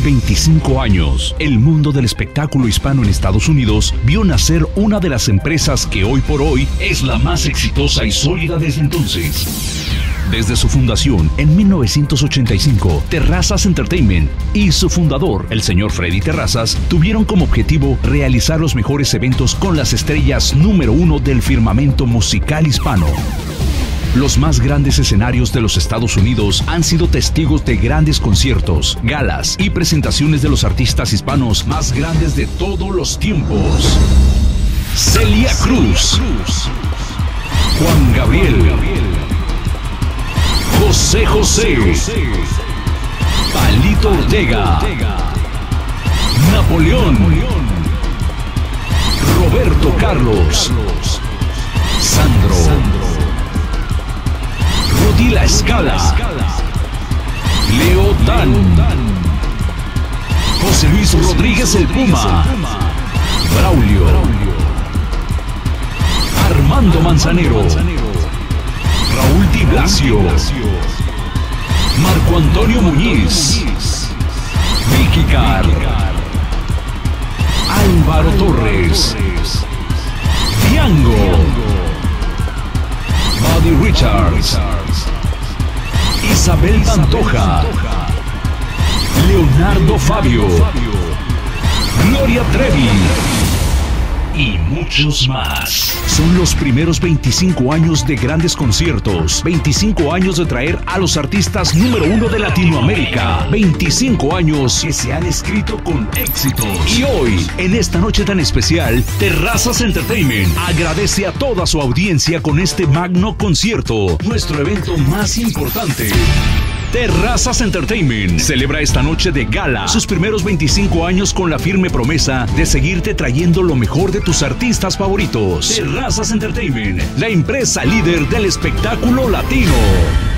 25 años, el mundo del espectáculo hispano en Estados Unidos vio nacer una de las empresas que hoy por hoy es la más exitosa y sólida desde entonces. Desde su fundación en 1985, Terrazas Entertainment y su fundador, el señor Freddy Terrazas, tuvieron como objetivo realizar los mejores eventos con las estrellas número 1 del firmamento musical hispano. Los más grandes escenarios de los Estados Unidos han sido testigos de grandes conciertos, galas y presentaciones de los artistas hispanos más grandes de todos los tiempos. Celia Cruz, Juan Gabriel, José José, Palito Ortega, Napoleón, Roberto Carlos, Sandro, Rudy La Escala, Leo Dan, José Luis Rodríguez el Puma, Braulio, Armando Manzanero, Raúl Di Blasio, Marco Antonio Muñiz, Vicky Carr, Álvaro Torres, Diango, Buddy Richards, Isabel Pantoja, Leonardo Fabio, Gloria Trevi y muchos más. Son los primeros 25 años de grandes conciertos, 25 años de traer a los artistas número 1 de Latinoamérica, 25 años que se han escrito con éxitos. Y hoy, en esta noche tan especial, Terrazas Entertainment agradece a toda su audiencia con este magno concierto, nuestro evento más importante. Terrazas Entertainment celebra esta noche de gala sus primeros 25 años con la firme promesa de seguirte trayendo lo mejor de tus artistas favoritos. Terrazas Entertainment, la empresa líder del espectáculo latino.